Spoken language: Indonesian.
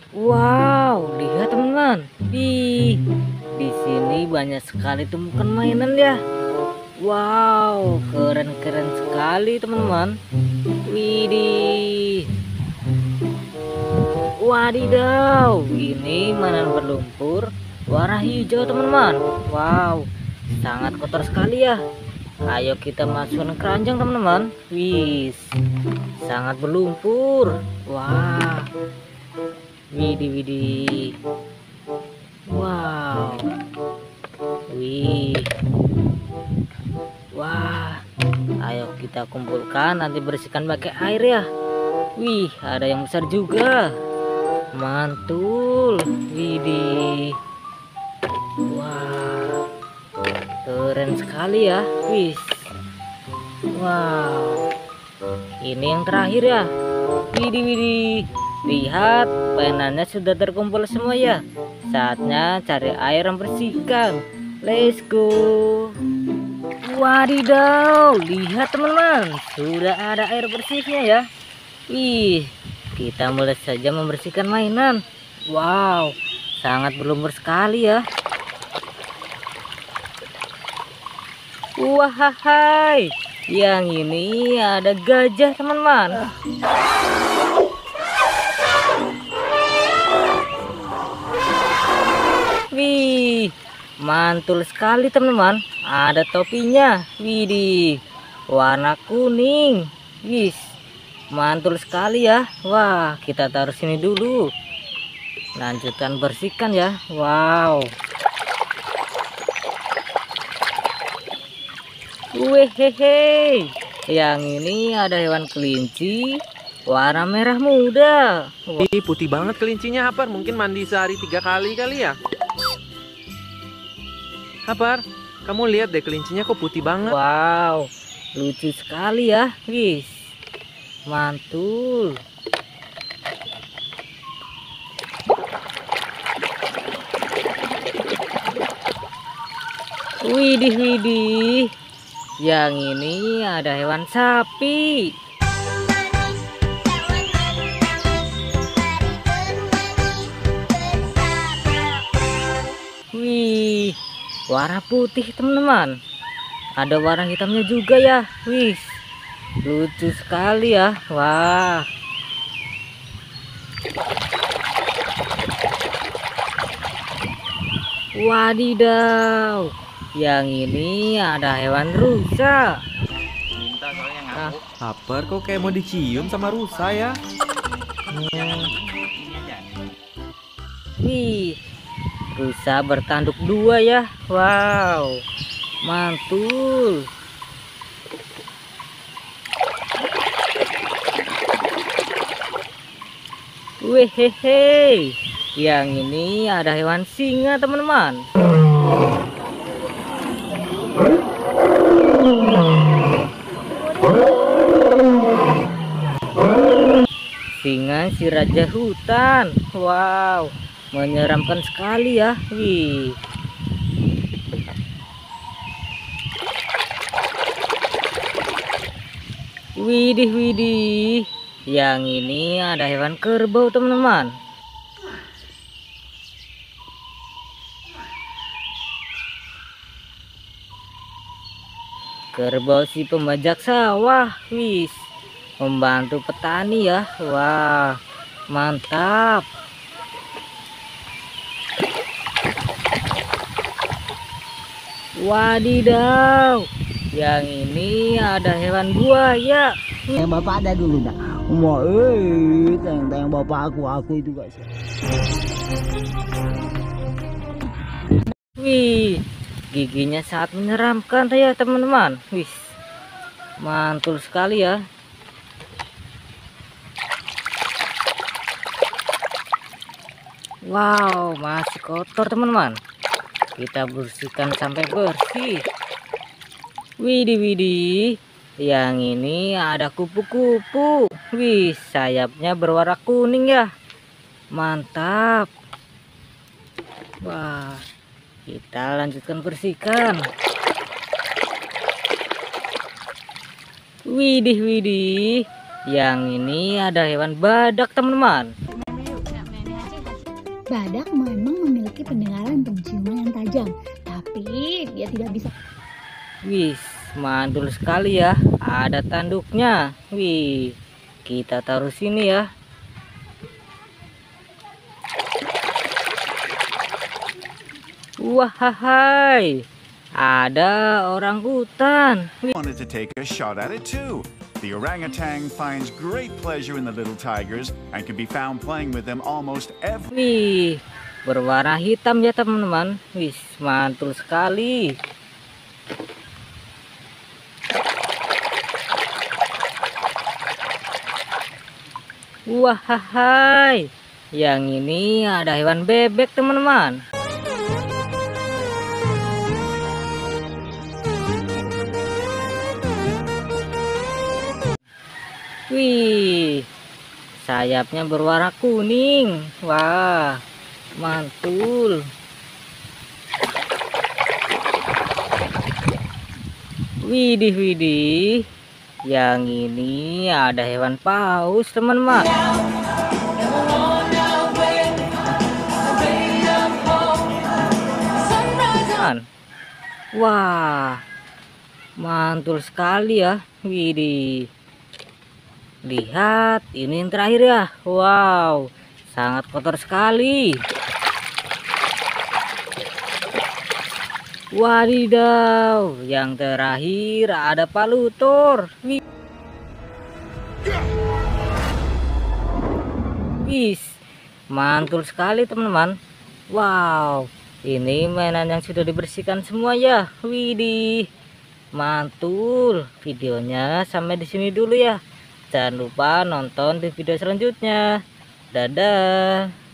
Wow, lihat teman-teman. Di sini banyak sekali temukan mainan ya. Wow, keren-keren sekali teman-teman. Widih. Wadidaw, ini mainan berlumpur warna hijau teman-teman. Wow, sangat kotor sekali ya. Ayo kita masukkan keranjang teman-teman. Wis, sangat berlumpur. Wah, widih widih. Wow, wih, wah. Ayo kita kumpulkan, nanti bersihkan pakai air ya. Wih, ada yang besar juga. Mantul, widih. Wah, keren sekali ya. Wih, wow. Ini yang terakhir ya. Widih widih. Lihat, mainannya sudah terkumpul semua ya. Saatnya cari air yang bersihkan. Let's go. Wadidaw, lihat teman-teman, sudah ada air bersihnya ya. Wih, kita mulai saja membersihkan mainan. Wow, sangat berlumpur sekali ya. Wahai, yang ini ada gajah teman-teman. Wih, mantul sekali teman-teman. Ada topinya. Widih, warna kuning. Wih, mantul sekali ya. Wah, kita taruh sini dulu. Lanjutkan bersihkan ya. Wow. Wehehe. Yang ini ada hewan kelinci warna merah muda. Ih, putih banget kelincinya, Hapar. Mungkin mandi sehari 3 kali kali ya. Hapar, kamu lihat deh kelincinya kok putih banget. Wow, lucu sekali ya. Wis, mantul. Widih widih. Yang ini ada hewan sapi. Wih, warna putih teman-teman. Ada warna hitamnya juga ya. Wih, lucu sekali ya. Wah. Wadidaw, yang ini ada hewan rusa. Hapar, kok kayak mau dicium sama rusa ya? Wih, rusa bertanduk 2 ya. Wow, mantul. Wehehe, yang ini ada hewan singa teman-teman. Singa si raja hutan. Wow, menyeramkan sekali ya. Wih, widih widih. Yang ini ada hewan kerbau teman-teman. Kerbau si pembajak sawah. Wis, membantu petani ya. Wah, mantap. Wadidaw, yang ini ada hewan buaya. Yang bapak ada dulu dah. Mau tayang bapak aku itu guys. Wih, giginya sangat menyeramkan ya teman-teman. Wih, mantul sekali ya. Wow, masih kotor teman-teman. Kita bersihkan sampai bersih. Widih widih. Yang ini ada kupu-kupu. Wih, sayapnya berwarna kuning ya. Mantap. Wah, kita lanjutkan bersihkan. Widih widih. Yang ini ada hewan badak teman-teman. Badak memang memiliki pendengaran penciuman yang tajam, tapi dia tidak bisa. Wih, mantul sekali ya. Ada tanduknya. Wih, kita taruh sini ya. Wahai, ada orang hutan. Wanted to take a shot at it too. The orangutan finds great pleasure in the little tigers and can be found playing with them almost every. Wih, berwarna hitam ya teman-teman. Wih, mantul sekali. Wahai, yang ini ada hewan bebek teman-teman. Wih, sayapnya berwarna kuning. Wah, mantul. Widih, widih. Yang ini ada hewan paus teman-teman. Wah, mantul sekali ya. Widih. Lihat, ini yang terakhir ya. Wow, sangat kotor sekali. Wadidaw, yang terakhir ada palutor. Wis, mantul sekali teman-teman. Wow, ini mainan yang sudah dibersihkan semua ya. Widih, mantul. Videonya sampai di sini dulu ya. Jangan lupa nonton di video selanjutnya. Dadah.